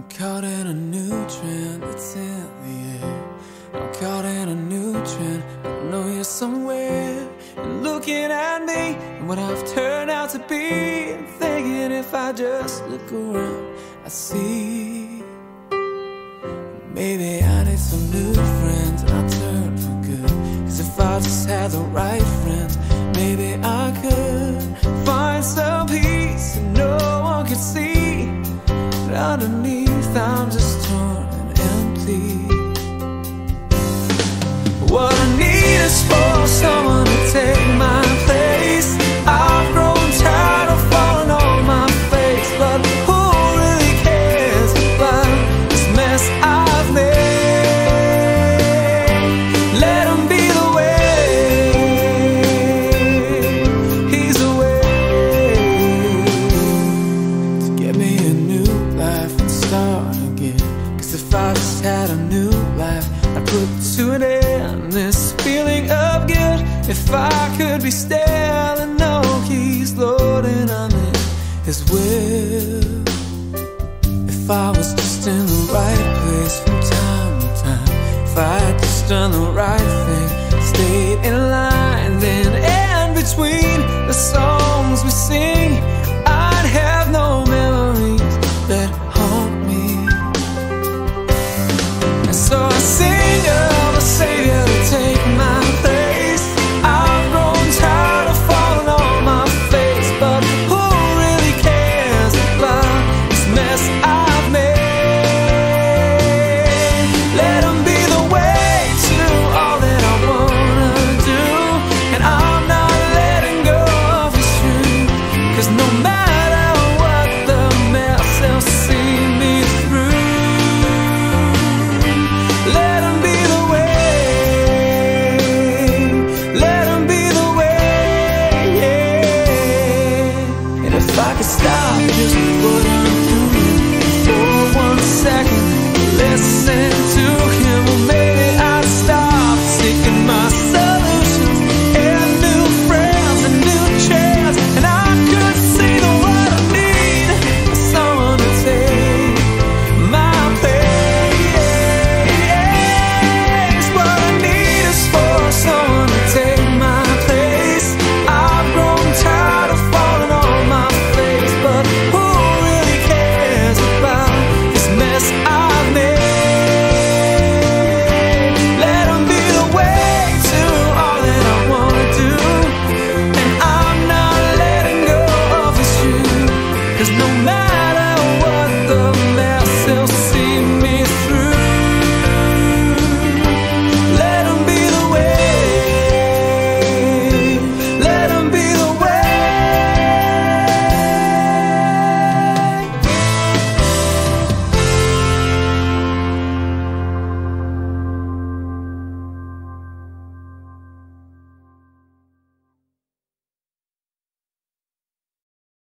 caught in a new trend that's in the air. I'm caught in a new trend. I know you're somewhere. You're looking at me and what I've turned out to be, and thinking if I just look around, I see. Maybe I need some new friends and I'll turn for good. Cause if I just had the right friends, maybe I could find some peace that no one could see. But underneath I'm just torn and empty. What I need is for someone to take my place. I've grown tired of falling on my face, but who really cares about this mess I've made? Let him be the way, he's the way to get me a new life and start again. Cause if I just had a new life, I'd put to an end this feeling of guilt. If I could be still and know he's Lord and I'm in his will. If I was just in the right place from time to time, if I had just done the right thing, stayed in line,